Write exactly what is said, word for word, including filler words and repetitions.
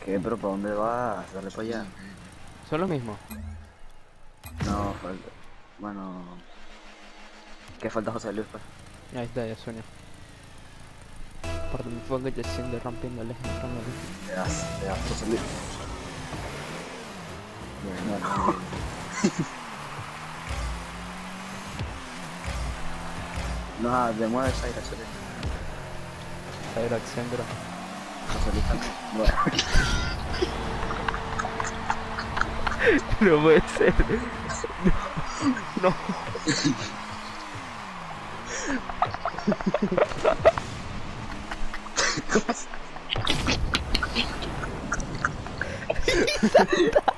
¿Qué? ¿Pero para dónde vas? Dale para allá. Son los mismos. No, falta. Bueno. ¿Qué falta José Luis, pues? Ahí está, ya suena. Aparte me fue que te siente rompiéndoles, entrándoles. Le das, le das José Luis. Bueno, no, no, demueve esa dirección. Cyrax centro. José Luis también. Bueno. No puede ser. No. No.